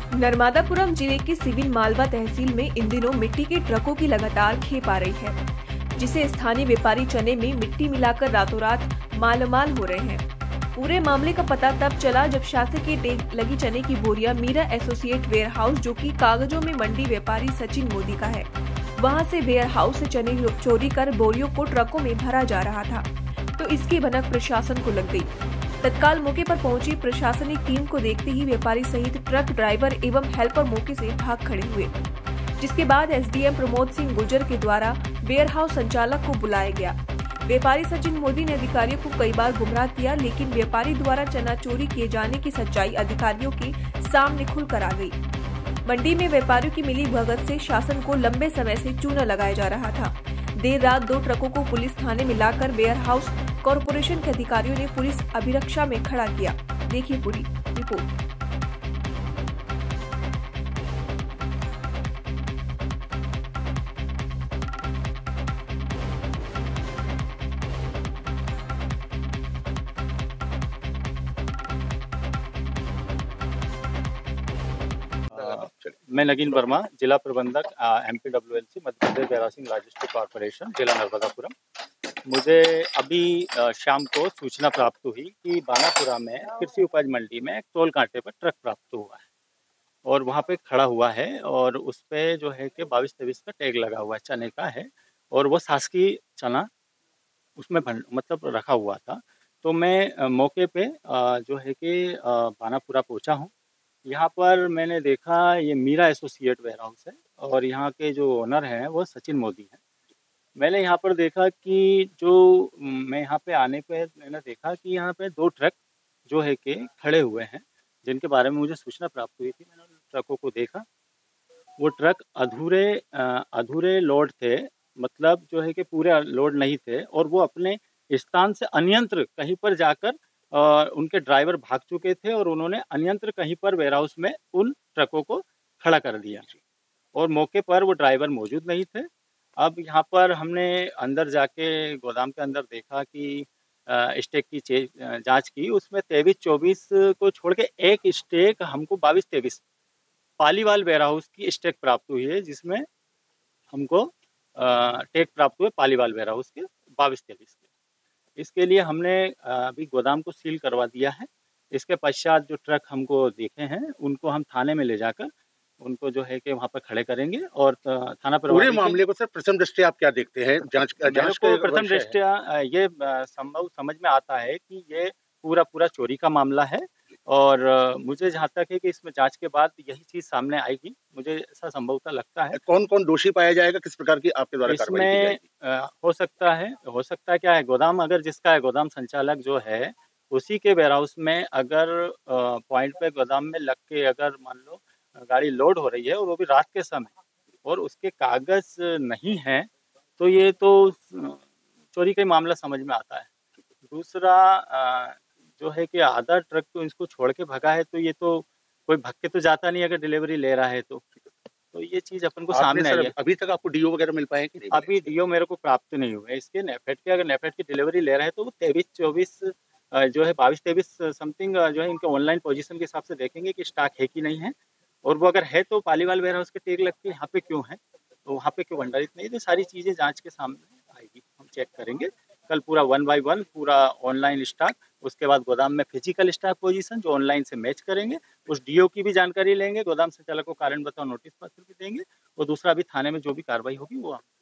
नर्मदापुरम जिले की सिविल मालवा तहसील में इन दिनों मिट्टी के ट्रकों की लगातार खेप आ रही है, जिसे स्थानीय व्यापारी चने में मिट्टी मिलाकर रातों रात मालामाल हो रहे हैं। पूरे मामले का पता तब चला जब शासकीय टैग लगी चने की बोरियां मीरा एसोसिएट वेयर हाउस, जो कि कागजों में मंडी व्यापारी सचिन मोदी का है, वहां से वेयर हाउस से चने चोरी कर बोरियों को ट्रकों में भरा जा रहा था, तो इसकी भनक प्रशासन को लग गई। तत्काल मौके पर पहुंची प्रशासनिक टीम को देखते ही व्यापारी सहित ट्रक ड्राइवर एवं हेल्पर मौके से भाग खड़े हुए, जिसके बाद एसडीएम प्रमोद सिंह गुर्जर के द्वारा वेयर हाउस संचालक को बुलाया गया। व्यापारी सचिन मोदी ने अधिकारियों को कई बार गुमराह किया, लेकिन व्यापारी द्वारा चना चोरी किए जाने की सच्चाई अधिकारियों के सामने खुलकर आ गई। मंडी में व्यापारियों की मिली भगत से शासन को लंबे समय से चूना लगाया जा रहा था। देर रात 2 ट्रकों को पुलिस थाने में लाकर वेयर हाउस कॉरपोरेशन के अधिकारियों ने पुलिस अभिरक्षा में खड़ा किया। देखिए पूरी रिपोर्ट। मैं नगीन वर्मा, जिला प्रबंधक MPWLC Madhya Pradesh warehousing logistic corporation, जिला नर्मदापुरम। मुझे अभी शाम को सूचना प्राप्त हुई कि बानापुरा में कृषि उपज मंडी में एक टोल कांटे पर ट्रक प्राप्त हुआ है और वहाँ पे खड़ा हुआ है और उस पे जो है कि 22-23 का टैग लगा हुआ है, चने का है और वो शासकीय चना उसमें मतलब रखा हुआ था। तो मैं मौके पे जो है कि बानापुरा पहुँचा हूँ। यहाँ पर मैंने देखा ये मीरा एसोसिएट वेयर हाउस है और यहाँ के जो ओनर हैं वो सचिन मोदी हैं। मैंने यहाँ पर देखा कि मैं यहाँ पे आने पे मैंने देखा कि यहाँ पे 2 ट्रक जो है कि खड़े हुए हैं, जिनके बारे में मुझे सूचना प्राप्त हुई थी। मैंने उन ट्रकों को देखा, वो ट्रक अधूरे लोड थे, मतलब जो है कि पूरे लोड नहीं थे और वो अपने स्थान से अनियंत्र कहीं पर जाकर उनके ड्राइवर भाग चुके थे और उन्होंने अनियंत्र कहीं पर वेयरहाउस में उन ट्रकों को खड़ा कर दिया और मौके पर वो ड्राइवर मौजूद नहीं थे। अब यहाँ पर हमने अंदर जाके गोदाम के अंदर देखा कि स्टेक की जांच की, उसमें 23-24 को छोड़ के एक स्टेक हमको 22-23 पालीवाल वेयरहाउस की स्टेक प्राप्त हुई है, जिसमें हमको टैग प्राप्त हुए पालीवाल वेयरहाउस के 22-23 के। इसके लिए हमने अभी गोदाम को सील करवा दिया है। इसके पश्चात जो ट्रक हमको दिखे हैं उनको हम थाने में ले जाकर उनको जो है कि वहाँ पर खड़े करेंगे और थाना प्रभारी पूरे मामले को सर प्रथम दृष्टया आप क्या देखते हैं? जांच को प्रथम दृष्टया ये संभव समझ में आता है कि ये पूरा चोरी का मामला है और मुझे जहाँ तक है कि इसमें जांच के बाद यही चीज सामने आएगी, मुझे ऐसा संभवतः लगता है। कौन कौन दोषी पाया जाएगा, किस प्रकार की आपके द्वारा कार्रवाई की जाएगी? हो सकता है क्या है, गोदाम अगर जिसका है, गोदाम संचालक जो है उसी के वेयरहाउस में अगर पॉइंट पे गोदाम में लग के अगर मान लो गाड़ी लोड हो रही है और वो भी रात के समय और उसके कागज नहीं है, तो ये तो चोरी का मामला समझ में आता है। दूसरा जो है कि आधा ट्रक तो इसको छोड़ के भगा है, तो ये तो कोई भग के तो जाता नहीं अगर डिलीवरी ले रहा है तो ये चीज अपन को सामने आई है। अभी तक आपको डीओ वगैरह मिल पाए कि नहीं? अभी डीओ मेरे को प्राप्त नहीं हुए इसके। नेफेड के अगर नेफेड की डिलीवरी ले रहे हैं तो वो 23-24 जो है 22-23 समथिंग जो है इनके ऑनलाइन पोजीशन के हिसाब से देखेंगे कि स्टॉक है कि नहीं है, और वो अगर है तो पालीवाल वेयर हाउस के टैग लगती है, यहाँ पे क्यों है, तो वहाँ पे क्यों भंडारित नहीं, तो सारी चीजें जांच के सामने आएगी, हम चेक करेंगे कल पूरा 1 बाय 1 पूरा ऑनलाइन स्टॉक, उसके बाद गोदाम में फिजिकल स्टॉक पोजीशन जो ऑनलाइन से मैच करेंगे, उस डीओ की भी जानकारी लेंगे, गोदाम संचालक को कारण बताओ नोटिस पत्र भी देंगे और दूसरा अभी थाने में जो भी कार्रवाई होगी वो